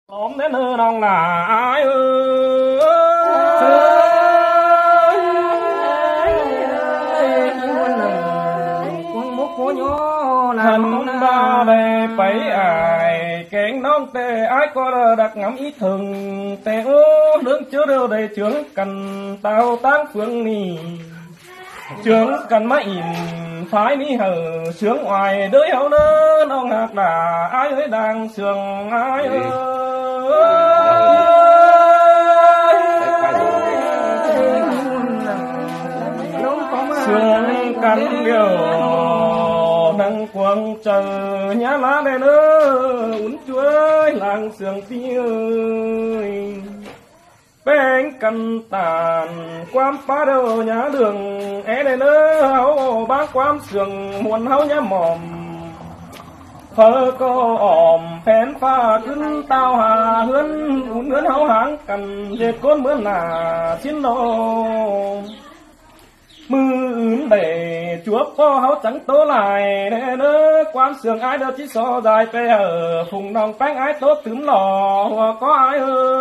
Ôm đến nơi non là ai thân ba bề bảy ai kén non tê ai có đặt ngắm ý thường tê ô đứng chứa đều đầy trưởng cần tao tán phương nì trưởng cần máy in phái ní hờ sướng ngoài đới hậu nơ non hạt là ai ơi đang sướng ai ơi sướng cần điều nắng quang chờ nhá lá đèn ơi uốn chuối làng sương tiêu bên căn tàn quam phá đâu nhá đường é đèn ơi hấu bác quam sương muôn hấu nhá mỏm phơ co ỏm phén phaขึ้นtao hà hướn uốn hướn hấu háng cần dệt côn mướn là xin đồ mưa để chúa po háo trắng tố lại để nỡ quan sương ai đâu chỉ so dài pe ở phùng nòng bánh ai tốt tướng lò hoặc có ai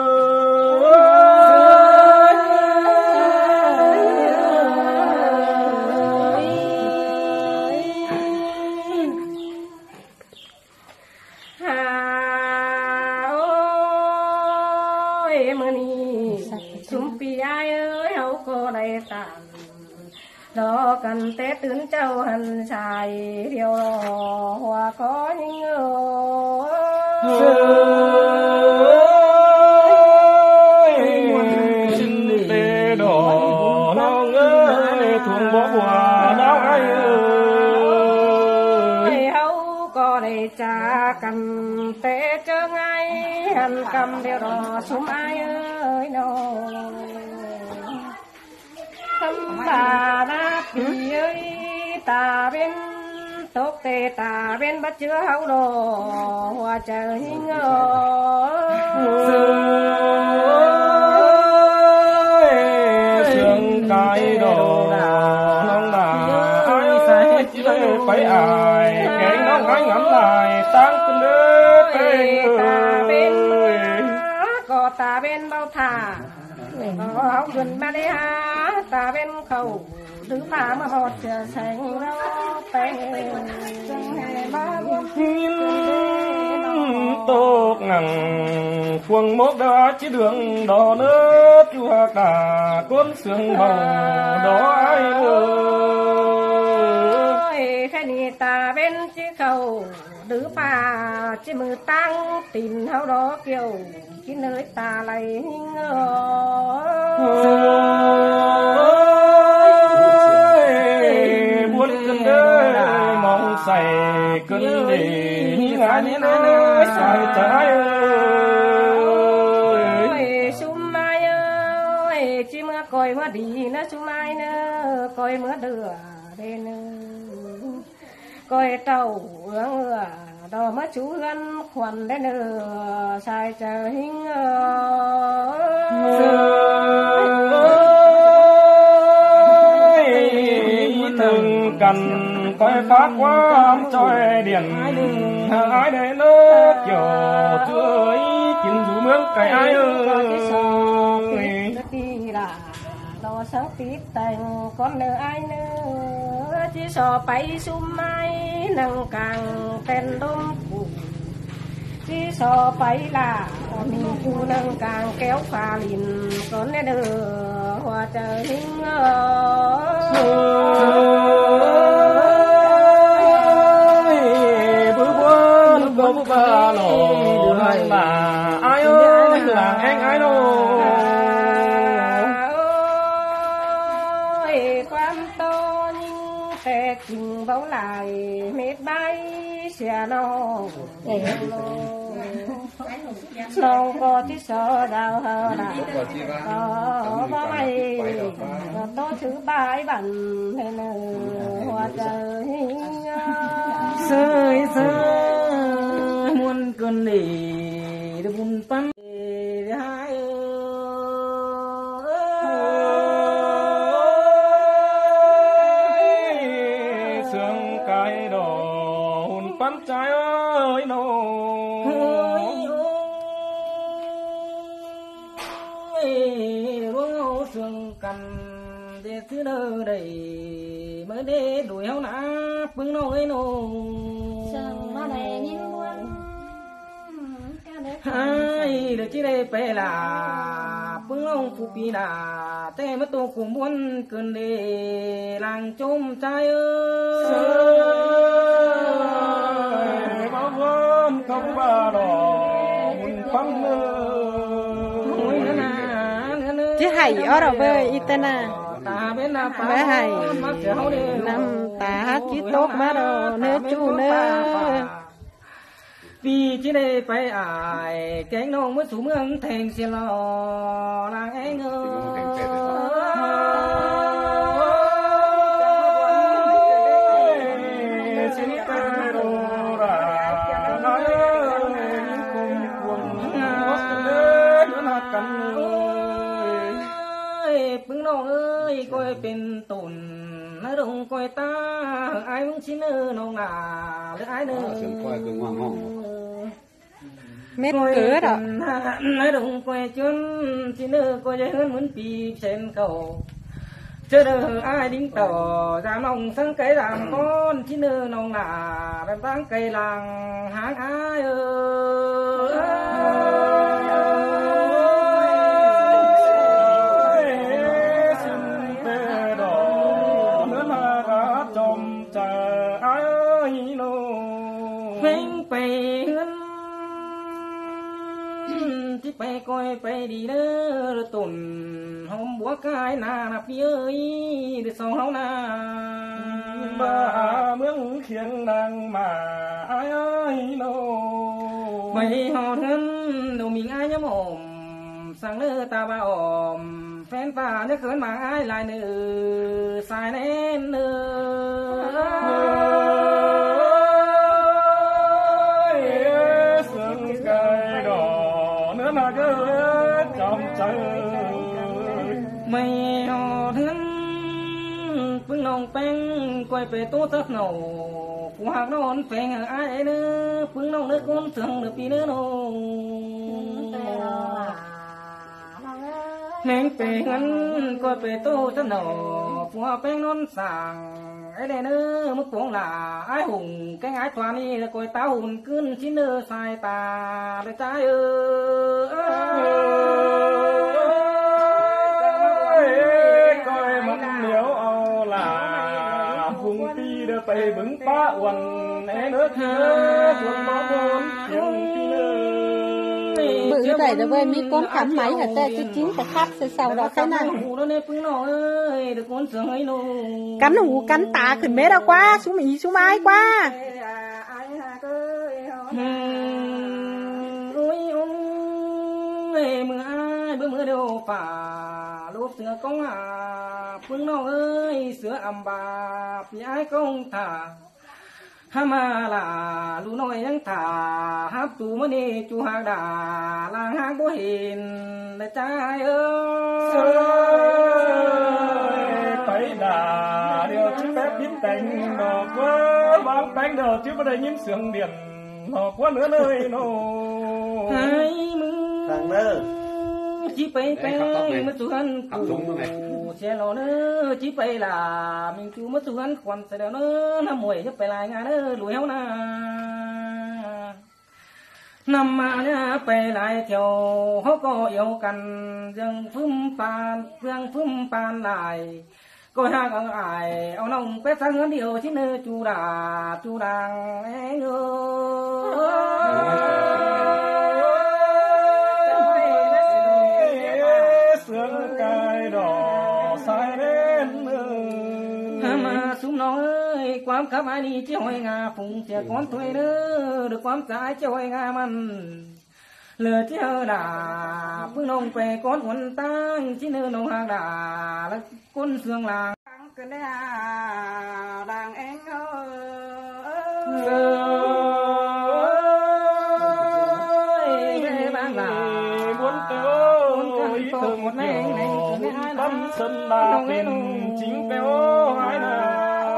ơi mưa ni sum pi ai ơi háo có đầy tàn đó cần té tướng châu hành xài điều hòa có những xin tê đỏ lòng ơi thuồng bỏ hòa đau ai ơi hấu có để trả cần té trơ ngay hành cầm điều đỏ sum ai ơi nó thăm bà đã bị ơi ta bên tốt tê ta bên bắt chứa hậu đồ hoa trời hình sương cái đồ nông là ai sẽ chỉ phải ai kẻ nông ai ngắm lại tăng cơn đế ta bên có ta bên bao thả có hậu gần ba đê ha ta bên khẩu thứ ba mà bọt xanh nó bèn tốt ngằng khuôn mốt đã chỉ đường đỏ nước chua cả con sương bầu đó ai ơi cái này ta bên chỉ khẩu thứ ba chỉ mưa tăng tìm hậu đó kiểu chỉ nơi ta lại buồn cơn đê mong say cơn đi ngã ní nơi say trái ơi sum mai ơi chỉ mưa coi mưa đi nó sum mai nữa coi mưa đưa đến coi tàu ương đó mà chú gắn khuẩn đến nữa sai chờ hình từng cần coi phát quá trôi điện ai để nước kiểu tươi chín rú mướn cái ai ơi là đó sáng tít thành con nợ ai nữa chỉ so bay sum mai nâng càng tên đốm cụ chỉ so bay là mình cu nâng càng kéo pha lìn con nè đưa hoa trời hình bữa buôn ba lò hai bà ai ơi là anh ai đâu tình bóng lại mệt bay xe nó non có tí sợ đau hờ là có bay có thứ bài bằng nên hoa trời sơi sơi muôn cơn nỉ được buồn pan hai sương cái đồ hồn pan trái ơi nô xương cầm để thứ nơi đây mới để đuổi hao nã bưng nô ấy nô sương mà để nhìn luôn hai được chỉ đây phải là bưng ông phụ pi là thế mà tôi cũng muốn cần để làng chôm trai ơi bao gom không ba đỏ mùn phăng chứ hay ở đâu với itena bé hay năm ta chỉ tốt má đồ nếu chú nữa vì chỉ đây phải ai cánh nông mới xuống mương thành xe lò làng anh ơi xin ta đồ ra nói những cùng cuồng nó cần ơi bưng nông ơi coiเป็นตุ่นnói đúng coi ta ai muốn xin ơ nông à ai nữa mét cửa đó nói đúng quay chân xin ơ coi dây hơn muốn pi trên cầu chưa được ai đính tàu ra nông sáng cây làm con xin ơ nông là làm sáng cây làng háng aiไปcoiไปดีเด้อตุ่นหอมบัวกายนานับเย้ยเดือดสองเฮานาบ้าเมืองเขียงนางมาไอ้โนไปหอเงินดูมีง่ายยมอมสั่งเนื้อตาบ้าอมแฟนป่าเนี่ยเขินมาอ้ายลายเนื้อสายแน่นเนื้ไม่หอถึงปึ้งนองแป้งก้อยไปโต๊ะสักหน่อกูหักนอนแป้งไอ้เนื้อปึ้งนองเนื้อก้นเสืองเนื้อปีเนื้อนองแมงแป้งงั้นก้อยไปโต๊ะสักหน่อผัวแป้งนอนสั่งไอ้เนื้อมึกโป่งหล่าไอ้หุ่งแกงไอ้ตัวนี้ก้อยเต้าหุ่นขึ้นชิ้นเนื้อสายตาเลยใจไปบึงป้าวันแน่เนื้อเธอชวนมาบนเพียงที่เลย bự đây đó với mi con khám máy hả ta chứ chính phải khắp sau đó cái này cắn hủ cắn tà khẩn mế đâu quá xuống mì xuống ai quá mưa đều phả lốp sữa công à phương nào ơi sữa ẩm bà vì ai công thả hama là lu nóiยังthả hấp chú mới đi chú hàng đà làng hàng bố hiền là trai ơi phải đà điều chứ phép biến thành đỏ quá bám bánh đờ chứ bây giờ nhìn sướng điện đỏ quá nữa nơi nó hai mưa thằng nữa chỉ bay bay mất tu hắn cụ xe lò nữa chỉ bay là mình chú mất tu hắn còn xe đèo nữa năm mùi nhấp bay lại ngà nữa lùi héo na năm mà nhá bay lại theo họ có yêu cần dương phum pan lại coi hàng ở ai ông nông quét sang hướng điều chứ nơi chú đàng anh sướng cài đỏ sai đến mà súng nói quám khắp ai đi chứ hỏi ngà phụng trẻ con thuê nữa được quám trái chứ hỏi ngà mặn lừa chứ là phương nông về con quần tăng chứ nơi nông hàng đà là con xương làng cái này đàng anh ơi bạn là muốn tới từ một này tâm sân là tiền chính béo ai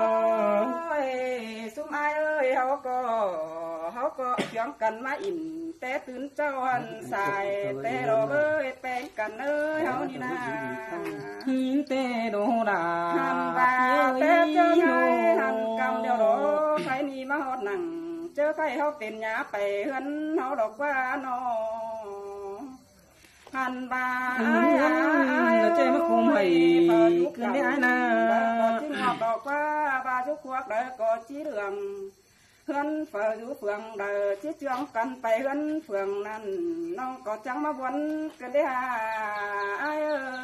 ơi sum ai ơi họ có chuyện cần mà in té tưn châu hân xài té đồ bơi té cằn ơi hao đi na hin té đồ đà hân bà té chơi ngay hân cầm điều đó phải ni mà hót nặng chớ phải hót tiền nhà bể hân hót đọc qua nó hân bà ai chơi mất không hay cần để ai na chim ngọc đọc qua ba chú khoác đời có chí đường hân phở chú phường đời chí trường cần phải hân phường năn non có trắng mà buồn cần để ai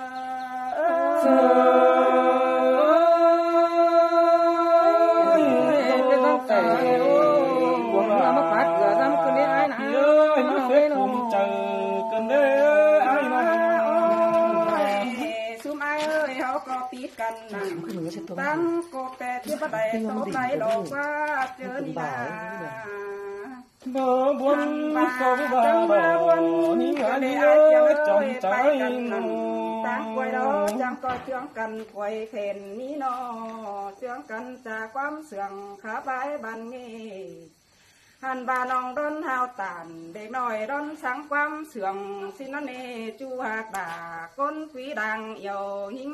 กันตั้งโกแต่ที่ประเดี๋ยวโตไหลดอกว่าเจอนี่นาบบุญก็บ่บ่นี่งานนี้จงใจตั้งกวยดอกจังก็เชื่องกันกวยเข็นนี่นอเชื่องกันจากความเสื่องขาบายบันงี้หันบานองร้อนหาวตานเด็กน้อยร้อนสังความเสื่องสินเนจูหักด่าก้นฝีดังเหี่ยวหิง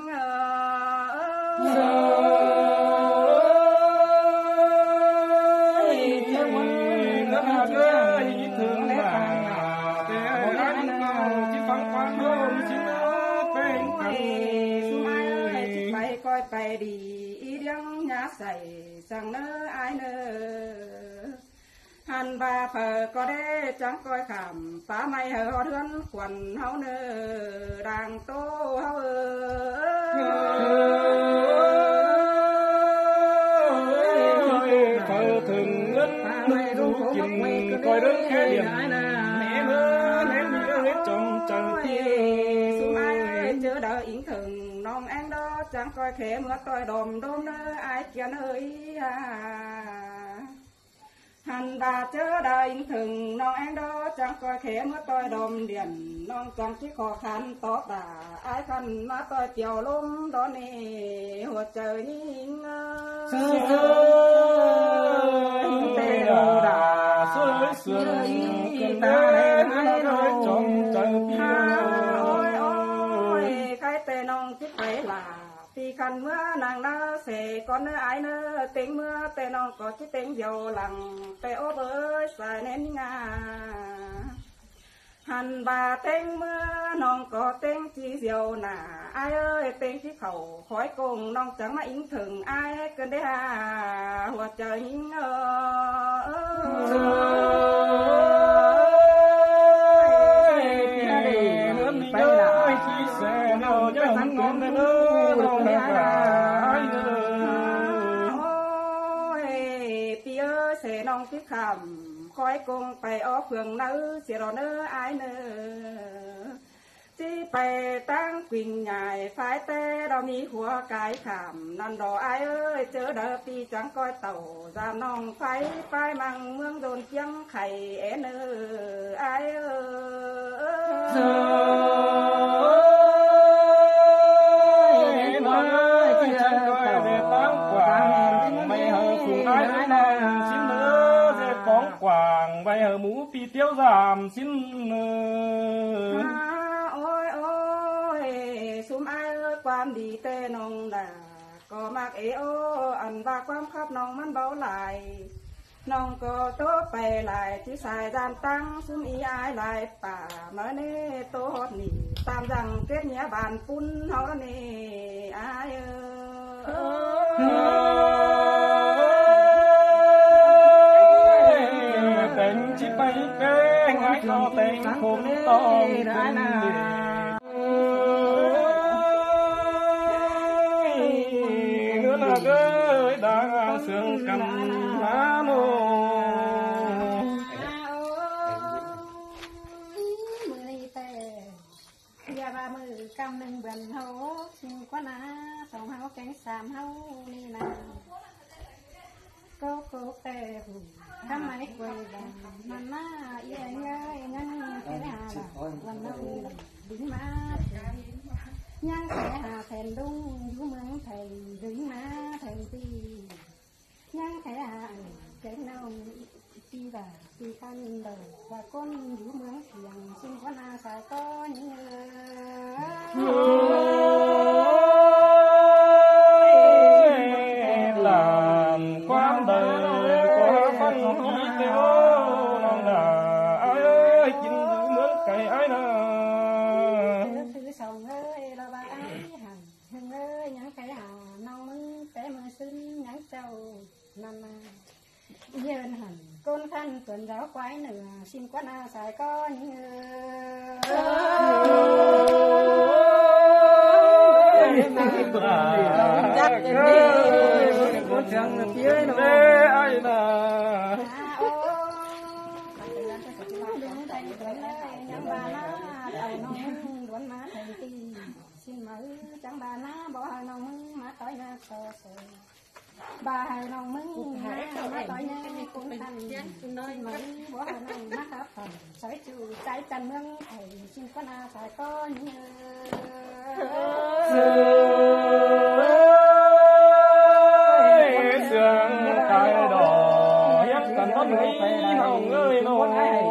ไปดีอีเดียงยาใส่สั่งเนื้อไอเนื้อหันบาเผอก็ได้จังก้อยขำป้าไม่เหอเทือนขวัญเฮาเนื้อดังโตเฮาเผอถึงเงินไม่รู้กินก้อยเรื่องแค่เดียวแม่เมื่อแม่มีเรื่องจงจังที่สุไอเจอเดออิงถึงน้องแองดอจังก้อยเขเมื่อต่อยดมโดมเนื้อไอเกียนเอ้ยหันบาเจอเดออิงถึงน้องแองดอจังก้อยเขเมื่อต่อยดมเดียนน้องจังที่ขอขันต่อตาไอคันมาต่อยเกี่ยวลมดอนนี่หัวใจยิ่งเตะดาสวยสวยกันตาแดงน้อยจงใจเพียใครแต่น้องที่ไปลาตีคันเมื่อนางนาเสก่อนเนื้อไอเนื้อเต็งเมื่อแต่น้องก็ที่เต็งเดียวหลังแต่โอเบอร์สายเน้นงาหันบาเต็งเมื่อน้องก็เต็งจีเดียวหนาไอเอ้ยเต็งที่เขาคอยกงน้องจังมาอิงถึงไอเกินได้หัวใจหิงไปหนาที่แสนเอาจะหันงอนเด้อน้องแม่โอ้ยปีเอ้ยเสน้องที่คำคอยกงไปออกเฟืองเนื้อเสียรอเนื้อไอเนื้อที่ไปตั้งกิ่งใหญ่ฝ่ายแต่เรามีหัวกายขำนันดอไอเอ้ยเจอเด้อปีจังก้อยเต่าจามน้องไฟไปมังเมืองโดนเจียงไข่เอ็นไอเอ้น้อยจังก้อยเด็ดตั้งกว่าไม่เหอฝูงไอ้นางชิ้นเนื้อเด็ดป้องกว่างไปเหอหมูปีเตี้ยวสามชิ้นเนื้อความดีแต่น้องด่าก็มากโออันว่าความคับน้องมันเบาหลายน้องก็โตไปหลายที่สายดานตั้งซุ้มอีอายหลายป่าเมื่อเน่โตฮอดนี่ตามดังเก็บเนี้ยบานปุ้นเฮาเน่อายแต่งชิไปแกงไอ้ก็แต่งคงต้องได้นะเอ้ยด่างเสื่องกันมาโนมือแต่อย่าว่ามือกำหนึ่งเบิ่นเฮาสิ่งกว่านะสองเฮาแกงสามเฮานี่นะก็แต่ทำไมกวยบังมันน่าเยี่ยงเลยงั้นแค่หาวันนั้นดึงมายังแค่หาแผ่นดุ้งอยู่เมืองไทยดึงมาไทยตียังแค่หาเจ้าน้อง chi và chi khăn đầu và con vũ mướn thiền xin con à xài con làm quan đời có phân khí tiêu lòng là ai ơi chính giữ mướn cày ai nè thứ sòng ơi là bà ấy hằng ơi nhắn cái hà nông mưng té mưa xin nhắn châu năm dân hẳn con khăn tuần giáo quái nửa xin quan à xài con chắc đi con chẳng là phía nó ai là xin mời chẳng bà ná bỏ hai nông mưng má tối na sờ sờ bà hai nông mưng má tối na cũng thành xin mời bỏ hai nông má khắp phần sỏi chịu trái chân mưng thầy xin con à phải có nhớ sương cài đỏ hiếp cần con nghĩ hồng ơi nô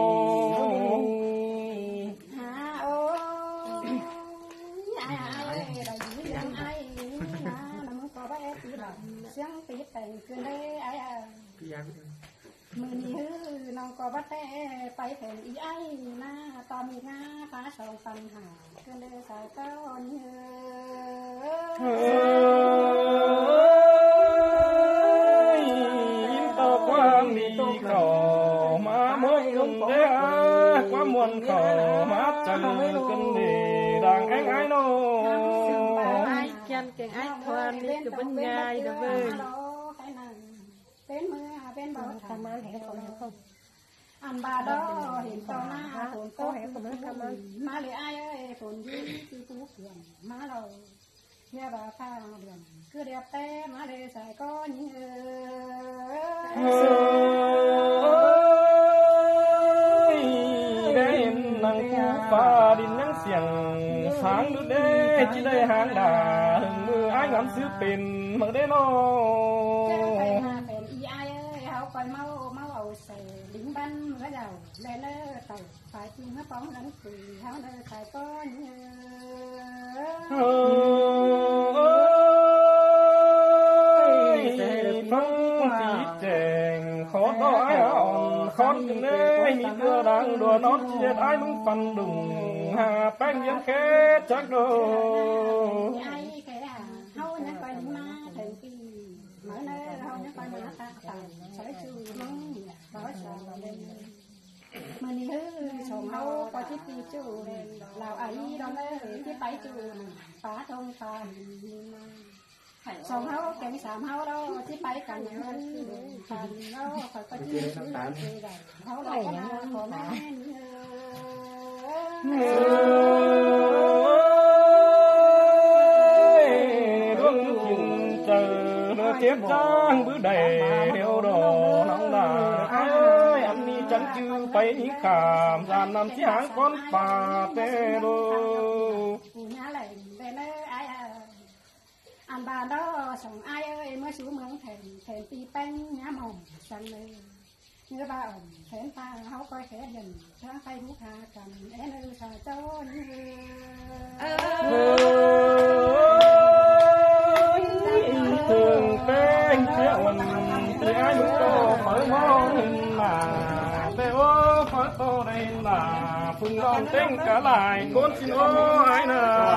tiếng tí tình cơn đấy ai à mình hư nó có bắt té bay thành ý ai na to mi nga phá sòng phần hà cơn đấy sao con tao qua mi khổ má mối cơn đấy qua muôn khổ má chân cơn để đàng anh ai nô ai chân cái ai thoan đi từ bên ngay đó về bên mưa bên bờ tham ăn hẻ không ăn bà đó hiện tao na phồn có hẻ của nó tham ăn má lấy ai ơi phồn gì cứ tú cường má rồi nghe bà pha đường cứ đẹp té má để xài có những đêm nắng pha đi nhắn xiềng sáng nước đê chỉ đây hàng đà hừng mưa ai ngắm xứ pin mở đê nó coi mau ẩu xẻ lính bắn mới đầu lên tàu phải chim nó bóng đánh quỳ háo nơi phải có phong tí chèn khó đói hòn khón nê mi đưa đang đùa nót chết ai mừng phần đùng hà bánh yếm khét chắc đồ ai cái à hao nhá coi lính ma thành kỳ mở nơi hao nhá coi má ta tàu sỏi chu mong bỏ sò lên mình hư sòng hao coi chiếc ti chu lào ấy đó nơi chiếc tay chu phá thông phàm sòng hao kẹn sàm hao đâu chiếc tay cành hơn phàm đó phải có chiếc chu hao đâu có má tiếp giang bữa đầy hiệu đồ nóng là ai ơi anh đi chẳng chư phải ní khảm gian nằm chỉ hàng con bà tê đô anh bà đó sống ai ơi mới xuống mướn thèm ti bánh nhá mỏng xanh ơi như ba ổng thèm ta háo coi khẽ dần tháng tay bút hà cầm én ơi xà cho thường tên chuyện mình thì ai cũng có phải mong hình là tê ô phải tô đây là phương lòng tên cả lại con xin ô ai nè